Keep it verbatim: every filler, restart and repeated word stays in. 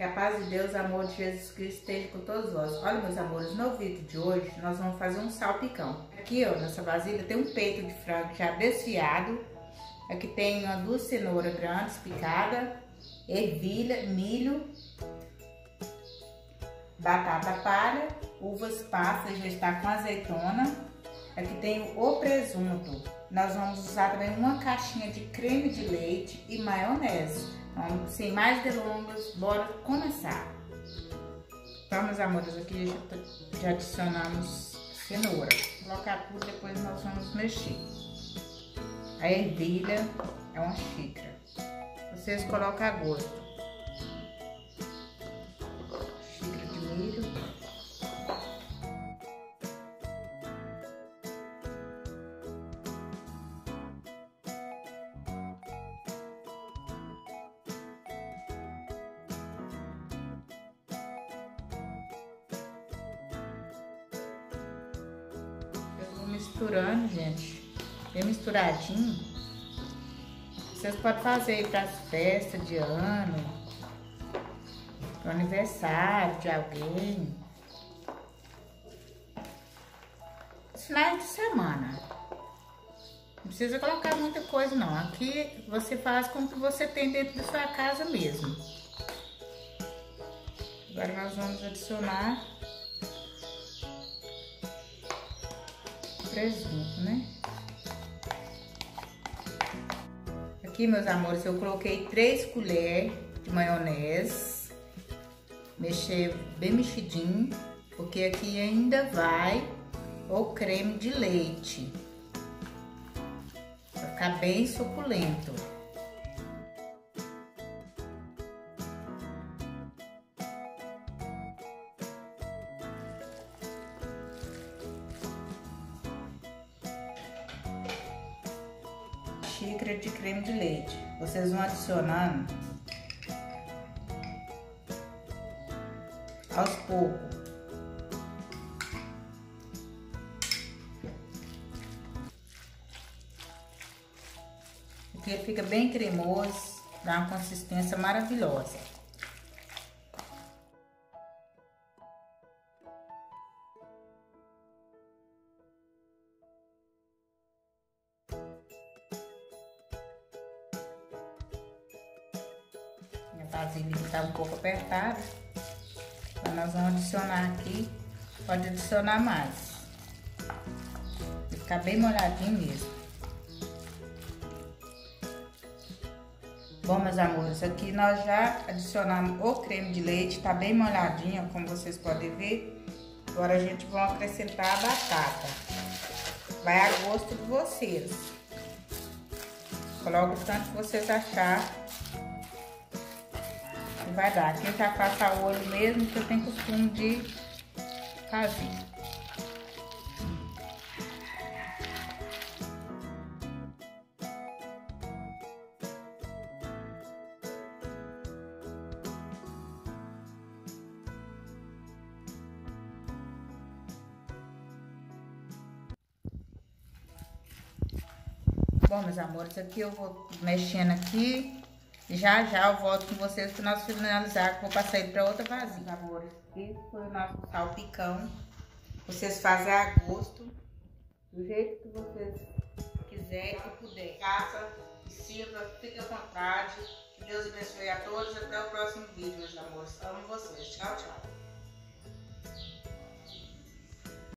Que a paz de Deus, o amor de Jesus Cristo esteja com todos vós. Olha, meus amores, no vídeo de hoje nós vamos fazer um salpicão. Aqui, ó, nessa vasilha tem um peito de frango já desfiado. Aqui tem uma, duas cenouras grandes picadas, ervilha, milho, batata palha, uvas passas, já está com azeitona. Aqui tem o presunto. Nós vamos usar também uma caixinha de creme de leite e maionese. Então, sem mais delongas, bora começar. Então, meus amores, aqui já, já adicionamos cenoura. Vou colocar tudo, depois nós vamos mexer. A ervilha é uma xícara. Vocês colocam a gosto. Xícara de milho. Misturando, gente, bem misturadinho. Vocês podem fazer aí para as festas de ano, para o aniversário de alguém, finais de semana. Não precisa colocar muita coisa não. Aqui você faz com o que você tem dentro da sua casa mesmo. Agora nós vamos adicionar presunto, né? Aqui, meus amores, eu coloquei três colheres de maionese. Mexer bem mexidinho, porque aqui ainda vai o creme de leite. Vai ficar bem suculento. Xícara de creme de leite. Vocês vão adicionando aos poucos. Porque ele fica bem cremoso, dá uma consistência maravilhosa. A vasilha está um pouco apertada, então nós vamos adicionar aqui, pode adicionar mais, vai ficar bem molhadinho mesmo. Bom, meus amores, aqui nós já adicionamos o creme de leite, tá bem molhadinho, como vocês podem ver. Agora a gente vai acrescentar a batata, vai a gosto de vocês, coloca o tanto que vocês acharem. Vai dar. Quem já passa o olho mesmo, que eu tenho costume de fazer. Bom, meus amores, aqui eu vou mexendo aqui. Já já eu volto com vocês para nós finalizar, que vou passar ele para outra vasilha, amores. Esse foi o nosso salpicão. Vocês fazem a gosto, do jeito que vocês quiserem e puderem. Faça, sirva, fique à vontade. Que Deus abençoe a todos. Até o próximo.